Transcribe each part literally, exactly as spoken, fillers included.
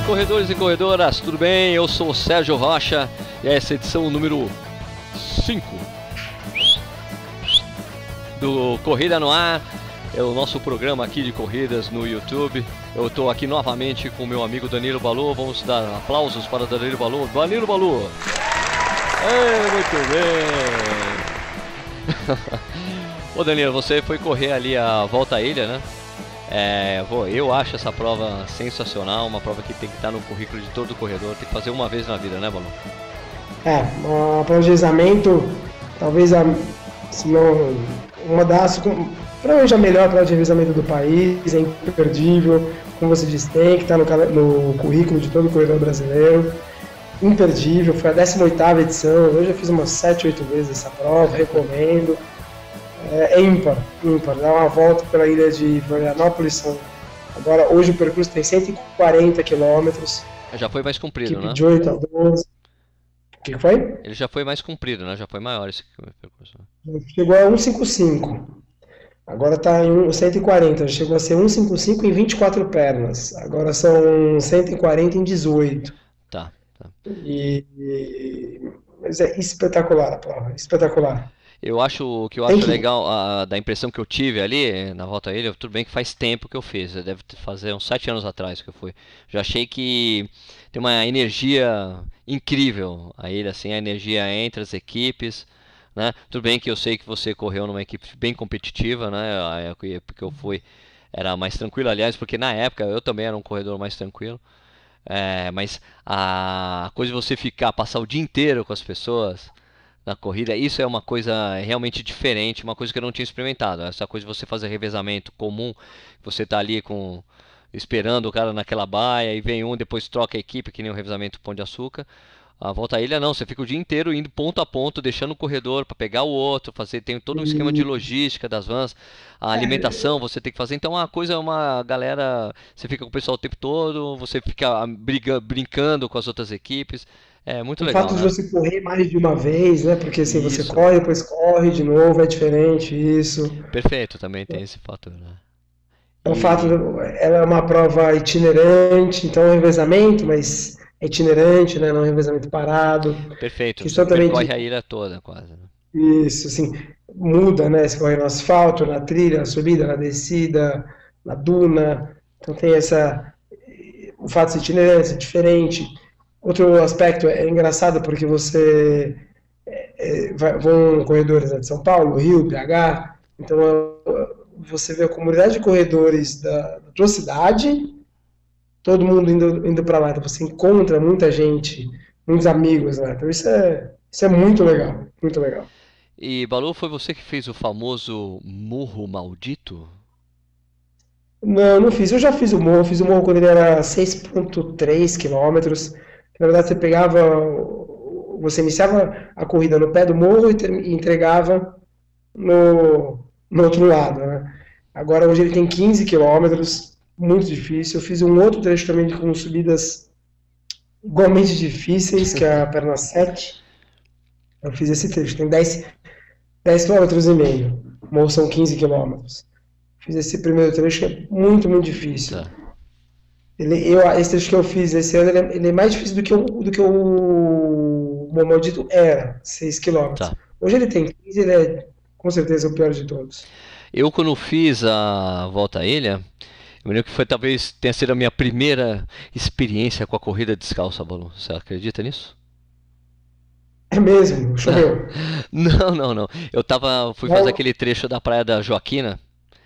corredores e corredoras, tudo bem? Eu sou o Sérgio Rocha e essa é a edição número cinco do Corrida no Ar. É o nosso programa aqui de corridas no YouTube. Eu estou aqui novamente com o meu amigo Danilo Balu. Vamos dar aplausos para Danilo Balu. Danilo Balu! É, muito bem! Ô Danilo, você foi correr ali a Volta à Ilha, né? É, eu acho essa prova sensacional, uma prova que tem que estar no currículo de todo corredor, tem que fazer uma vez na vida, né, Balu? É, uma prova de revezamento, talvez a, se não, uma das, provavelmente a melhor prova de revezamento do país, é imperdível, como você disse, tem que estar no, no currículo de todo corredor brasileiro, imperdível, foi a décima oitava edição, eu já fiz umas sete, oito vezes essa prova, recomendo. É ímpar, ímpar, dá uma volta pela ilha de Florianópolis. São... Agora, hoje o percurso tem cento e quarenta quilômetros. Já foi mais comprido, né? De oito a doze. O que foi? Ele já foi mais comprido, né? Já foi maior esse percurso. Chegou a cento e cinquenta e cinco. Agora está em cento e quarenta. Chegou a ser cento e cinquenta e cinco em vinte e quatro pernas. Agora são cento e quarenta em dezoito. Tá, tá. E... Mas é espetacular a prova, espetacular. Eu acho o que eu acho legal a, da impressão que eu tive ali na Volta à Ilha, tudo bem que faz tempo que eu fiz, deve fazer uns sete anos atrás que eu fui. Já achei que tem uma energia incrível a ilha, assim, a energia entre as equipes, né? Tudo bem que eu sei que você correu numa equipe bem competitiva, né? A época que eu fui era mais tranquilo, aliás, porque na época eu também era um corredor mais tranquilo. É, mas a coisa de você ficar, passar o dia inteiro com as pessoas na corrida, isso é uma coisa realmente diferente, uma coisa que eu não tinha experimentado. Essa coisa de você fazer revezamento comum, você tá ali com esperando o cara naquela baia e vem um, depois troca a equipe, que nem o revezamento Pão de Açúcar. A Volta à Ilha não, você fica o dia inteiro indo ponto a ponto, deixando o corredor para pegar o outro, fazer, tem todo um esquema de logística das vans, a alimentação você tem que fazer, então a coisa é uma galera, você fica com o pessoal o tempo todo, você fica briga, brincando com as outras equipes. É muito o legal, fato né? de você correr mais de uma vez, né? Porque assim, você Isso. corre, depois corre de novo, é diferente isso. Perfeito, também tem esse fator, né? É o E fato, de- ela é uma prova itinerante, então é um revezamento, mas é itinerante, né? Não é um revezamento parado. perfeito, você Questão também percorre de a ilha toda, quase, né? isso, assim, muda, né? Você corre no asfalto, na trilha, na subida, na descida, na duna. Então tem essa, o fato de ser itinerante, é diferente. Outro aspecto é engraçado porque você é, vai- vão corredores, né, de São Paulo, Rio, B H, então é, você vê a comunidade de corredores da, da tua cidade, todo mundo indo, indo para lá, então você encontra muita gente, muitos amigos, né? Então isso é, isso é muito legal, muito legal. E Balu, foi você que fez o famoso Morro Maldito? Não, não fiz. Eu já fiz o morro, fiz o morro quando ele era seis vírgula três quilômetros. Na verdade, você pegava, você iniciava a corrida no pé do morro e ter- e entregava no, no outro lado, né? Agora, hoje ele tem quinze quilômetros, muito difícil. Eu fiz um outro trecho também com subidas igualmente difíceis, que é a perna sete. Eu fiz esse trecho, tem dez, dez quilômetros e meio. O morro são quinze quilômetros. Fiz esse primeiro trecho que é muito, muito difícil. Tá. Ele, eu, esse trecho que eu fiz esse ano, ele é, ele é mais difícil do que o, do que o Morro Maldito era, seis quilômetros. Tá. Hoje ele tem quinze, ele é com certeza o pior de todos. Eu, quando fiz a Volta à Ilha, eu me lembro que foi talvez tenha sido a minha primeira experiência com a corrida descalça, Balu. Você acredita nisso? É mesmo, choveu. Não, não, não. Eu tava, fui fazer Não, aquele trecho da Praia da Joaquina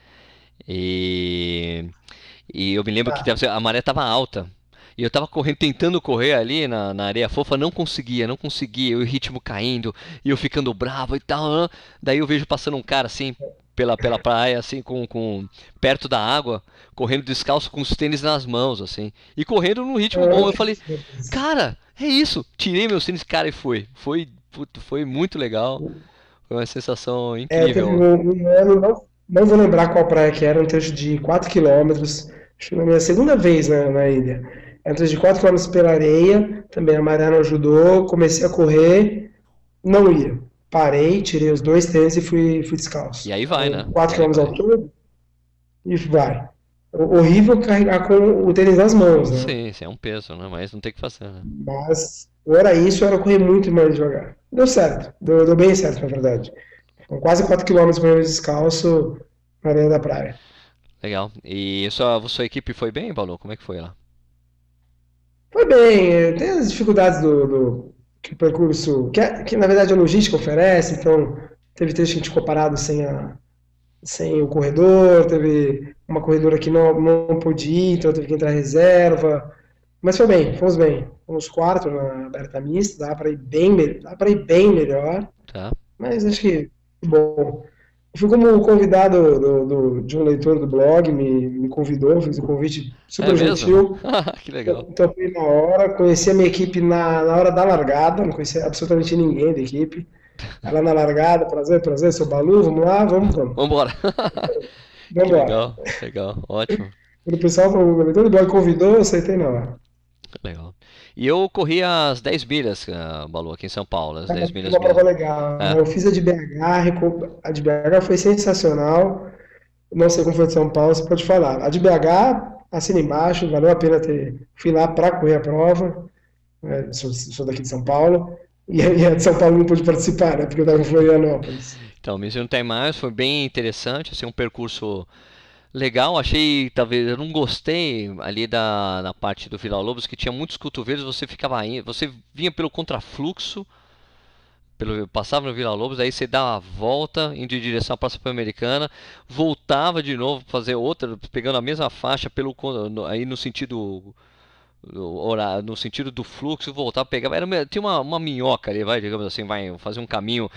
e, e eu me lembro que tá. tava- a maré tava alta. E eu tava correndo, tentando correr ali na, na areia fofa, não conseguia, não conseguia, e o ritmo caindo, e eu ficando bravo e tal, né? Daí eu vejo passando um cara assim, pela, pela praia, assim, com, com, perto da água, correndo descalço com os tênis nas mãos, assim, e correndo num ritmo bom. Eu falei, cara, é isso. Tirei meus tênis, cara, e fui. Foi, puto, foi muito legal. Foi uma sensação É, teve incrível. um, um ano, não, não vou lembrar qual praia que era, um trecho de quatro quilômetros, acho que na minha segunda vez na, na ilha. Era um trecho de quatro quilômetros pela areia, também a maré não ajudou, comecei a correr, não ia. Parei, tirei os dois tênis e fui, fui E descalço. aí vai, Então, né? quatro E aí quilômetros vai. ao todo e vai. horrível carregar com o tênis nas mãos, né? Sim, sim, é um peso, né? Mas não tem o que fazer, né? Mas, ou era isso, ou era correr muito mais devagar. Deu certo, deu, deu bem certo, na verdade. Com quase quatro quilômetros correndo descalço na areia da praia. Legal. E sua, sua equipe foi bem, Paulo? Como é que foi lá? Foi bem, eh, tem as dificuldades do, do que o percurso, que, é- que na verdade a logística oferece, então teve trecho que a gente ficou parado sem, a, sem o corredor, teve uma corredora que não, não pôde ir, então teve que entrar reserva, mas foi bem, fomos bem. Fomos quatro na aberta mista, dá para ir bem, me- dá para ir bem melhor, Tá? mas acho que bom. Eu fui como convidado do, do- de um leitor do blog, me, me convidou, fez um convite É super mesmo? gentil. Que legal. Topei na hora, conheci a minha equipe na, na hora da largada, não conhecia absolutamente ninguém da equipe. Aí lá na largada, prazer, prazer, sou Balu, vamos lá, vamos, vamos. Vambora. Vamos Que embora. legal, legal, ótimo. Quando o pessoal, o leitor do blog convidou, eu aceitei na hora. Legal. E eu corri as dez milhas, ah, Balu, aqui em São Paulo, as Foi dez milhas uma prova minhas. legal. É, Eu fiz a de B H, reco- a de B H foi sensacional. Não sei como foi de São Paulo, você pode falar. A de B H, assina embaixo, valeu a pena ter. Fui lá para correr a prova, né, sou, sou daqui de São Paulo, e a e a de São Paulo não pude participar, né, porque eu estava em Florianópolis. então, Mission Time Miles foi bem interessante, assim, um percurso legal. Achei, talvez, eu não gostei ali da na parte do Vila Lobos, que tinha muitos cotovelos, você ficava aí, você vinha pelo contrafluxo, pelo, passava no Vila Lobos, aí você dá a volta, indo em direção à Praça Pan-Americana, voltava de novo para fazer outra, pegando a mesma faixa pelo con- no- aí no sentido no horário, no sentido do fluxo, voltava, pegava, era, uma- tinha uma, uma minhoca ali, vai, digamos assim, vai fazer um caminho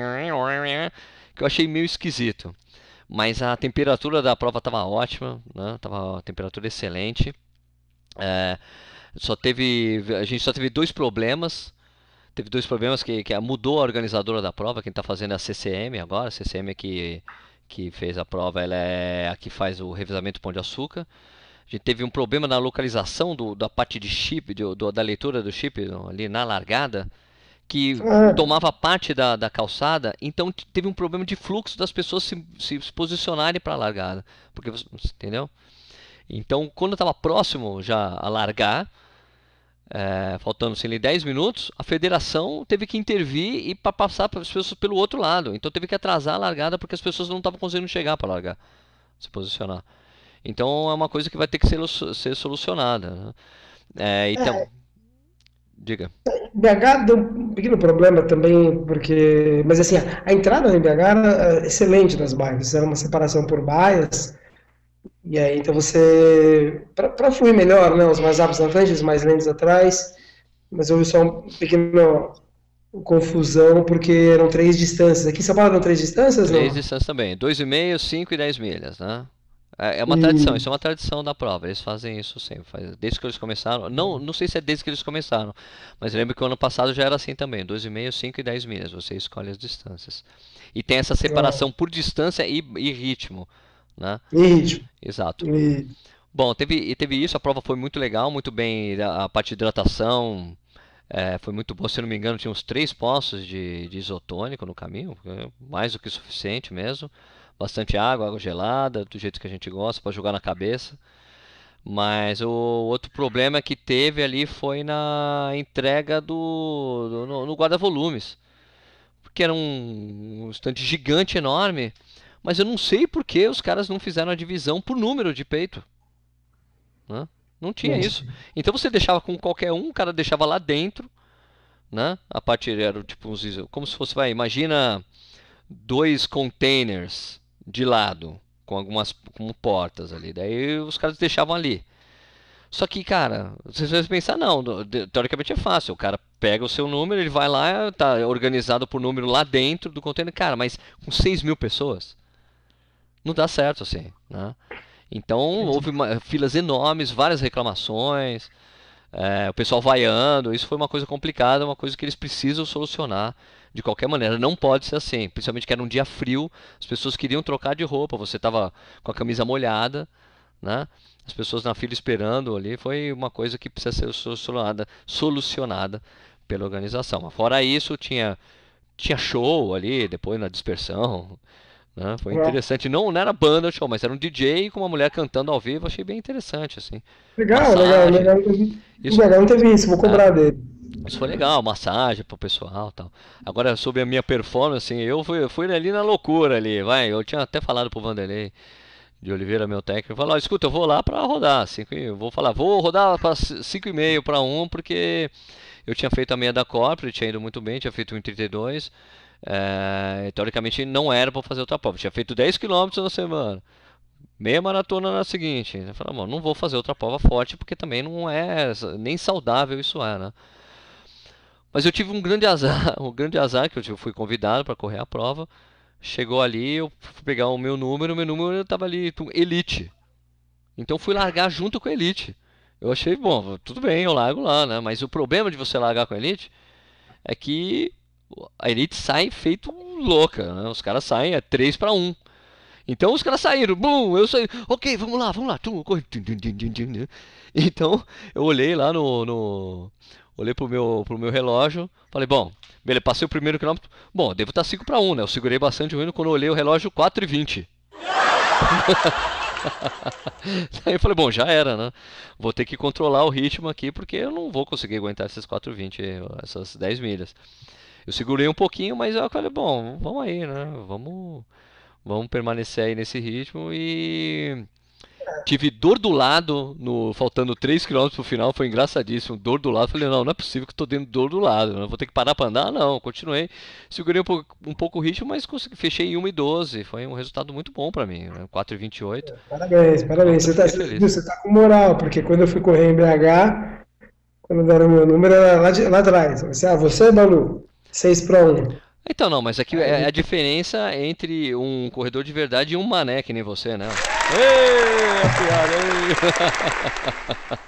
que eu achei meio esquisito. Mas a temperatura da prova estava ótima, né? Tava a temperatura excelente. É, só teve, a gente só teve dois problemas. Teve dois problemas que, que mudou a organizadora da prova. Quem está fazendo é a C C M agora. A C C M que, que fez a prova, ela é a que faz o revezamento Pão de Açúcar. A gente teve um problema na localização do, da parte de chip, do, do- da leitura do chip ali na largada, que Ah, tomava parte da, da calçada, então teve um problema de fluxo das pessoas se, se posicionarem para a largada. Porque, você- entendeu? Então, quando estava próximo já a largar, é, faltando assim, ali dez minutos, a federação teve que intervir e para passar para as pessoas pelo outro lado. Então teve que atrasar a largada porque as pessoas não estavam conseguindo chegar para largar, se posicionar. Então é uma coisa que vai ter que ser, ser solucionada, né? É, então, é, diga. B H deu um pequeno problema também, porque. Mas assim, a, a entrada em B H era excelente nas baias, era uma separação por baias, e aí então você. Para fluir melhor, né? Os mais rápidos na frente, os mais lentos atrás, mas houve só um pequeno confusão, porque eram três distâncias. Aqui em São Paulo eram três distâncias, Três não? distâncias também, dois e meio, cinco e dez milhas, né? É é uma tradição, isso é E. uma tradição da prova. Eles fazem isso sempre, faz- desde que eles começaram. Não, não sei se é desde que eles começaram, mas eu lembro que o ano passado já era assim também, dois e meio, cinco e dez milhas, você escolhe as distâncias. E tem essa Ah, separação por distância e, e ritmo, né? e ritmo. Exato. E, Bom, teve, e teve isso, a prova foi muito legal, muito bem, a, a parte de hidratação é, foi muito boa, se eu não me engano, tinha uns três poços de, de isotônico no caminho, é mais do que suficiente mesmo. Bastante água, água gelada, do jeito que a gente gosta, para jogar na cabeça. Mas o outro problema que teve ali foi na entrega do, do- no, no guarda-volumes, porque era um, um estante gigante, enorme, mas eu não sei por que os caras não fizeram a divisão por número de peito, né? Não tinha isso. gente, Então você deixava com qualquer um, o cara deixava lá dentro, né? A parte era tipo uns, como se fosse, vai, imagina dois containers de lado com algumas com portas ali. Daí os caras deixavam ali. Só que, cara, vocês vão pensar, não, teoricamente é fácil. O cara pega o seu número, ele vai lá, tá organizado por número lá dentro do container. Cara, mas com seis mil pessoas, não dá certo assim, né? Então houve uma, filas enormes, várias reclamações. É, o pessoal vaiando, isso foi uma coisa complicada, uma coisa que eles precisam solucionar de qualquer maneira. Não pode ser assim, principalmente que era um dia frio, as pessoas queriam trocar de roupa, você estava com a camisa molhada, né? As pessoas na fila esperando ali, foi uma coisa que precisa ser solucionada, solucionada pela organização. Fora isso, tinha, tinha show ali, depois na dispersão, né? Foi Uau. interessante. Não, não era banda show, mas era um D J com uma mulher cantando ao vivo. Achei bem interessante, assim. Legal, legal, Massagem. legal. Isso, Legal, não teve isso, vou ah, cobrar dele. isso foi legal, massagem pro pessoal e tal. Agora, sobre a minha performance, assim, eu fui, eu fui ali na loucura ali, vai. Eu tinha até falado pro Vanderlei de Oliveira, meu técnico, falou, ó, escuta, eu vou lá pra rodar, cinco, e- eu vou falar, vou rodar para cinco e meio para um, porque eu tinha feito a meia da Corporate, tinha ido muito bem, tinha feito um trinta e dois, é, teoricamente não era para fazer outra prova, tinha feito dez quilômetros na semana, meia maratona na seguinte, eu falei, mano, não vou fazer outra prova forte, porque também não é nem saudável isso é, né? Mas eu tive um grande azar, um grande azar que eu fui convidado para correr a prova. Chegou ali, eu fui pegar o meu número, meu número estava ali, Elite. Então fui largar junto com a Elite. Eu achei, bom, tudo bem, eu largo lá, né? Mas o problema de você largar com a Elite é que a Elite sai feito louca, né? Os caras saem, é três para um. Então os caras saíram, bum, eu saí, ok, vamos lá, vamos lá, tum, corre. Então eu olhei lá no, no olhei pro meu, pro meu relógio, falei, bom, beleza, passei o primeiro quilômetro, bom, devo estar cinco para um, né? Eu segurei bastante o hino quando eu olhei o relógio quatro e vinte. Aí eu falei, bom, já era, né? Vou ter que controlar o ritmo aqui porque eu não vou conseguir aguentar esses quatro e vinte, essas dez milhas. Eu segurei um pouquinho, mas eu falei, bom, vamos aí, né? Vamos, vamos permanecer aí nesse ritmo e tive dor do lado, no, faltando três quilômetros pro final, foi engraçadíssimo. Dor do lado, falei, não, não é possível que eu tô tendo dor do lado, né? Vou ter que parar pra andar? Não, continuei. Segurei um pouco, um pouco o ritmo, mas consegui, fechei em uma e doze. Foi um resultado muito bom pra mim, né? quatro e vinte e oito. Parabéns, parabéns. Pronto, eu Você tá, fiquei você, feliz. você tá com moral, porque quando eu fui correr em B H, quando deram o meu número, era lá, de, lá atrás. Você, ah, você, Balu, seis para um. Então, não, mas aqui é Aí, a diferença entre um corredor de verdade e um mané, que nem você, né? Ei, a piada,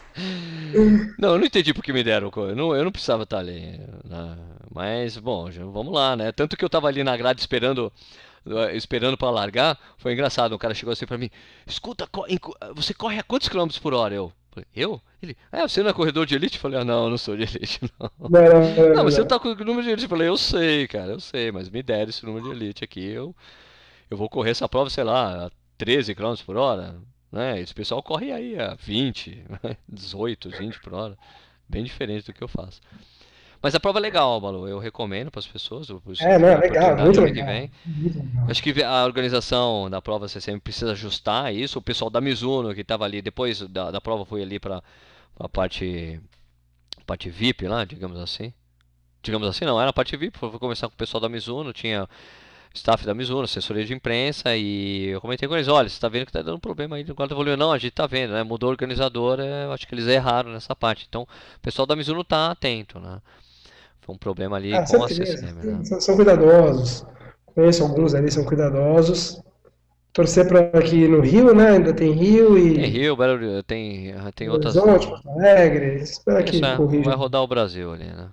ei. Não, eu não entendi porque me deram. co- Eu não, eu não precisava estar ali, né? Mas, bom, já- vamos lá, né? Tanto que eu tava ali na grade esperando, eh, esperando para largar. Foi engraçado. Um cara chegou assim pra mim: escuta, co- em co- você corre a quantos quilômetros por hora? Eu falei, eu? Ele, é, você não é corredor de elite? Eu falei, ah, não, eu não sou de elite, não. não, não, Não, não, mas você não não. tá com o número de elite. Eu falei, eu sei, cara, eu sei, mas me deram esse número de elite aqui. Eu, eu vou correr essa prova, sei lá, a treze quilômetros por hora, né? Esse pessoal corre aí a vinte, dezoito, vinte por hora. Bem diferente do que eu faço. Mas a prova é legal, Balu. Eu recomendo para as pessoas. Por isso, se É, não, tiver é a legal, oportunidade muito ano que legal. vem. Muito legal. Acho que a organização da prova você sempre precisa ajustar isso. O pessoal da Mizuno que estava ali depois da, da prova foi ali para a parte, parte V I P lá, digamos assim. Digamos assim, não, era a parte V I P. Foi conversar com o pessoal da Mizuno, tinha staff da Mizuno, assessoria de imprensa, e eu comentei com eles, olha, você está vendo que está dando problema aí no guarda-volume. Não, a gente está vendo, né? Mudou o organizador, é, eu acho que eles erraram nessa parte. Então, o pessoal da Mizuno está atento, né? Foi um problema ali Ah, com a certeza. C C M, né? São, são cuidadosos. Conheço alguns ali, são cuidadosos. Torcer para aqui no Rio, né? Ainda tem Rio Tem e Rio, Belo- tem, tem Belo outras. Horizonte, Porto Alegre. Espero Isso que é, corrija. vai rodar o Brasil ali, né?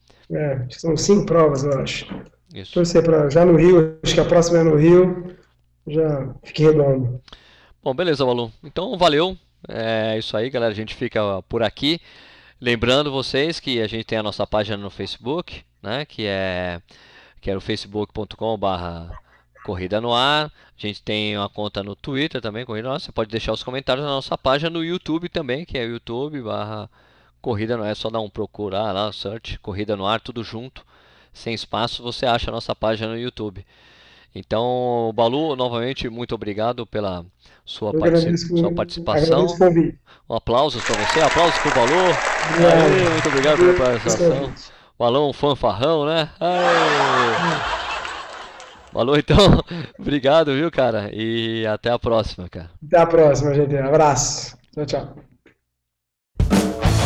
É, são cinco provas, eu acho. Isso. Torcer para já no Rio, acho que a próxima é no Rio, já fique redondo. Bom, beleza, Balu. Então, valeu. É isso aí, galera. A gente fica por aqui. Lembrando vocês que a gente tem a nossa página no Facebook, né? Que é, que é o facebook ponto com barra Corrida no Ar. A gente tem uma conta no Twitter também, Corrida no Ar. Você pode deixar os comentários na nossa página no YouTube também, que é youtube barra Corrida no Ar. É só dar um procurar lá, search, Corrida no Ar, tudo junto, sem espaço. Você acha a nossa página no YouTube. Então, Balu, novamente, muito obrigado pela sua, Eu partici- agradeço, sua agradeço o participação. convite. Um aplauso para você, aplausos para o Balu. Aê, Obrigado. muito obrigado pela Agradeço o participação. convite. Balu, um fanfarrão, né? Aê. Balu, então, obrigado, viu, cara? E até a próxima, cara. Até a próxima, gente. Abraço. Tchau, tchau.